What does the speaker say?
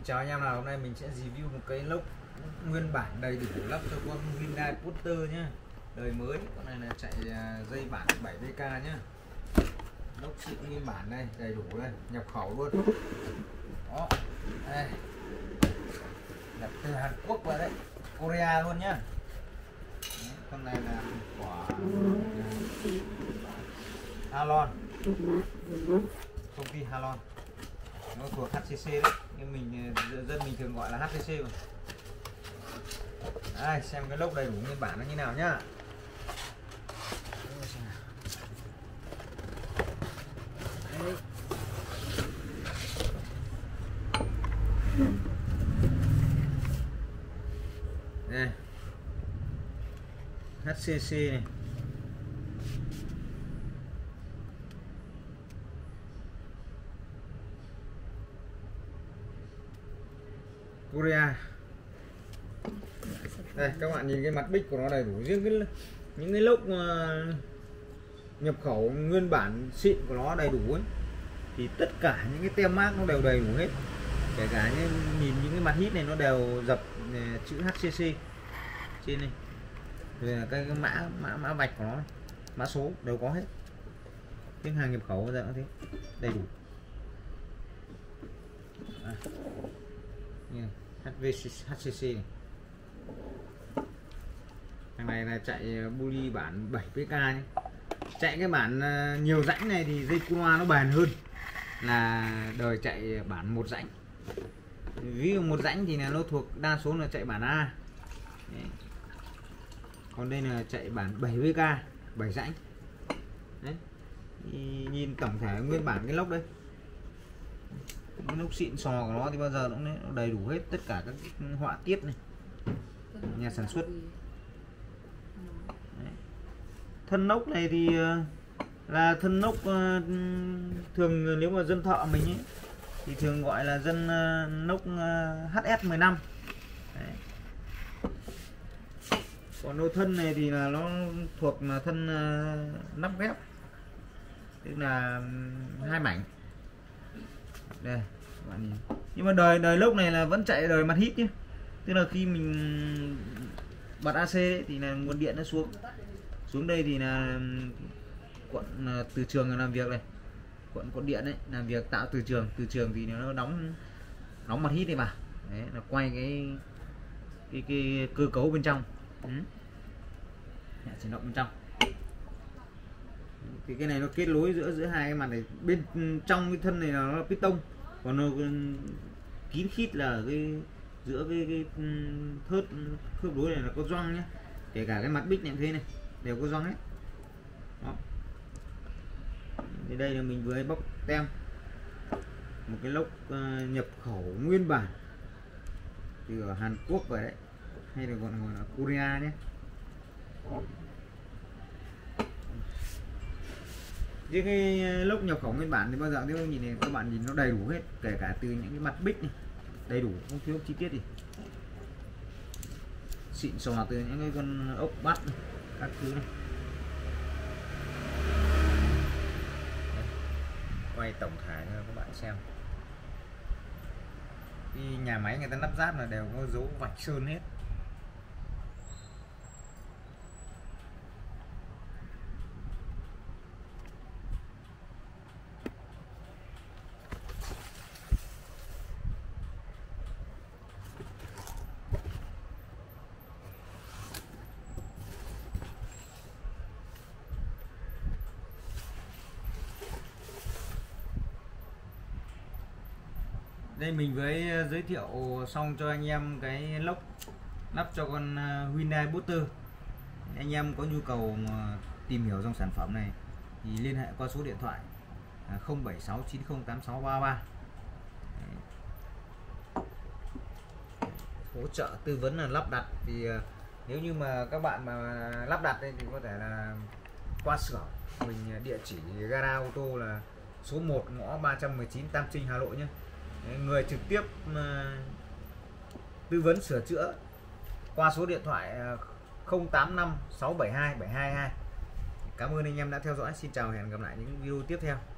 chào anh em nào, hôm nay mình sẽ review một cái lốc nguyên bản đầy đủ lắp cho con Hyundai Porter nhá, đời mới. Con này là chạy dây bản 7VK nhá, lốc xịn nguyên bản đây, đầy đủ đây, nhập khẩu luôn. Đó, đây, nhập từ Hàn Quốc vào đấy, Korea luôn nhá. Đấy, con này là của Halon, công ty Halon, nó thuộc HCC đấy, nhưng dân mình thường gọi là HCC mà. Đây, xem cái lốc đầy đủ nguyên bản nó như nào nhá. Đây. Đây. HCC này. Korea. Đây các bạn nhìn cái mặt bích của nó đầy đủ, riêng những cái lốc nhập khẩu nguyên bản xịn của nó đầy đủ ấy, thì tất cả những cái tem mác nó đều đầy đủ hết, kể cả nhìn những cái mặt hít này nó đều dập chữ HCC trên này, rồi là cái mã vạch của nó, mã số đều có hết, tiếng hàng nhập khẩu ra thế đầy đủ. HCC này. Thằng này là chạy bully bản 7VK nhé. Chạy cái bản nhiều rãnh này thì dây Kunwa nó bền hơn là đời chạy bản một rãnh. Ví dụ một rãnh thì là nó thuộc đa số là chạy bản A. Đấy. Còn đây là chạy bản 7VK, 7 rãnh. Đấy. Nhìn tổng thể nguyên bản cái lốc đây, cái lốc xịn sò của nó thì bao giờ nó đầy đủ hết tất cả các họa tiết này, nhà sản xuất. Đấy. Thân lốc này thì là thân lốc thường nếu mà dân thợ mình ấy, thì thường gọi là dân lốc HS15. Đấy. Còn nô thân này thì là nó thuộc là thân nắp ghép, tức là 2 mảnh đây các bạn nhìn. Nhưng mà đời lốc này là vẫn chạy đời mặt hít nhé, tức là khi mình bật AC ấy, thì là nguồn điện nó xuống đây thì là quận từ trường làm việc này, quận điện đấy làm việc tạo từ trường thì nó đóng mặt hít này vào, đấy là quay cái cơ cấu bên trong, chuyển động bên trong. Thì cái này nó kết nối giữa hai cái mặt này, bên trong cái thân này là nó piston, còn nó kín khít là giữa cái thớt khớp nối này là có gioăng nhé, kể cả cái mặt bích này cũng thế này đều có gioăng hết. Đó. Thì đây là mình vừa bóc tem một cái lốc nhập khẩu nguyên bản từ ở Hàn Quốc về đấy, hay là còn gọi là Korea nhé. Riêng cái lốc nhập khẩu nguyên bản thì bao giờ nếu nhìn này các bạn nhìn nó đầy đủ hết, kể cả từ những cái mặt bích này đầy đủ, không thiếu chi tiết gì, xịn sò từ những cái con ốc bắt này, các thứ này. Đây, quay tổng thể cho các bạn xem. Cái nhà máy người ta lắp ráp là đều có dấu vạch sơn hết. Đây mình với giới thiệu xong cho anh em cái lốc lắp cho con Hyundai Porter. Anh em có nhu cầu mà tìm hiểu dòng sản phẩm này thì liên hệ qua số điện thoại 0769086633. Hỗ trợ tư vấn là lắp đặt, thì nếu như mà các bạn mà lắp đặt thì có thể là qua xưởng mình, địa chỉ gara ô tô là số 1 ngõ 319 Tam Trinh, Hà Nội nhé. Người trực tiếp tư vấn sửa chữa qua số điện thoại 0856727222. Cảm ơn anh em đã theo dõi. Xin chào, hẹn gặp lại những video tiếp theo.